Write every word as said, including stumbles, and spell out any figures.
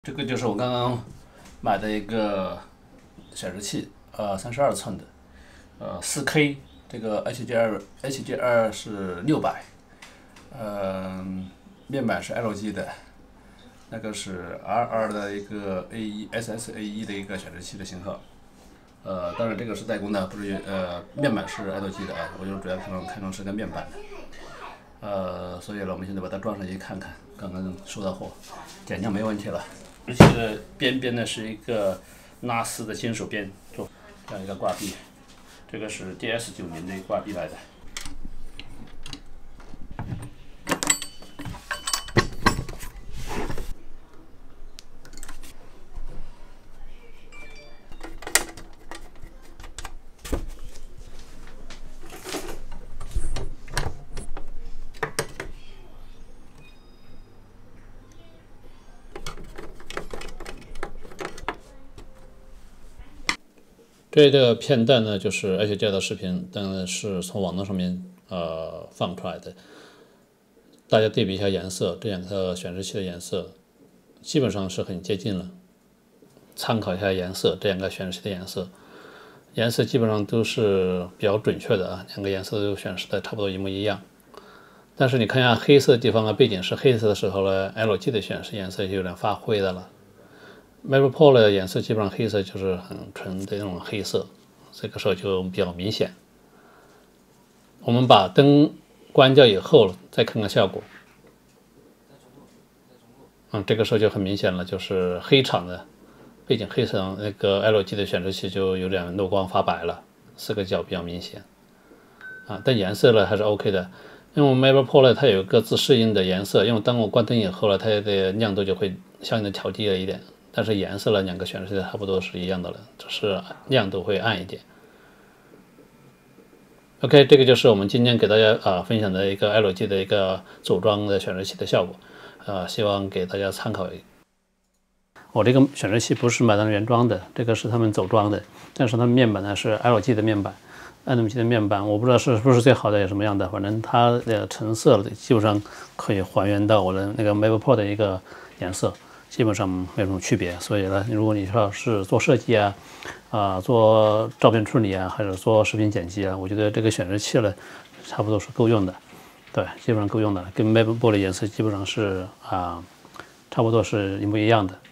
这个就是我刚刚买的一个显示器，呃，三十二寸的，呃，四 K， 这个 H D R H D R 是六百，呃，面板是 L G 的，那个是 R 二 的一个 A 一 S S A 一的一个显示器的型号，呃，当然这个是代工的，不是呃面板是 L G 的啊，我就主要看中看中是个面板的，呃，所以呢，我们现在把它装上去看看，刚刚收到货，点亮没问题了。而且边边呢是一个拉丝的金属边，做这样一个挂壁，这个是 D S 九零的挂壁来的。这个片段呢，就是 H D R 的视频，当然是从网络上面呃放出来的。大家对比一下颜色，这两个显示器的颜色基本上是很接近了。参考一下颜色，这两个显示器的颜色，颜色基本上都是比较准确的啊，两个颜色都显示的差不多一模一样。但是你看一下黑色的地方啊，背景是黑色的时候呢 ，L G 的显示颜色就有点发灰的了。MacBook Pro 的颜色基本上黑色就是很纯的那种黑色，这个时候就比较明显。我们把灯关掉以后再看看效果，嗯，这个时候就很明显了，就是黑场的背景黑色那个 L G 的显示器就有点漏光发白了，四个角比较明显啊，但颜色呢还是 OK 的。因为 MacBook Pro 呢它有一个自适应的颜色，因为当我关灯以后呢，它的亮度就会相应的调低了一点。但是颜色呢，两个显示器差不多是一样的了，只是亮度会暗一点。OK， 这个就是我们今天给大家啊分享的一个 L G 的一个组装的显示器的效果，啊，希望给大家参考。我这个显示器不是买的原装的，这个是他们组装的，但是它面板呢是 L G 的面板 ，L G 的面板我不知道是不是最好的，有什么样的，反正它的成色基本上可以还原到我的那个 MacBook Pro 的一个颜色。基本上没有什么区别，所以呢，如果你要是做设计啊，啊做照片处理啊，还是做视频剪辑啊，我觉得这个显示器呢，差不多是够用的，对，基本上够用的，跟 MacBook Pro 的颜色基本上是啊，差不多是一模一样的。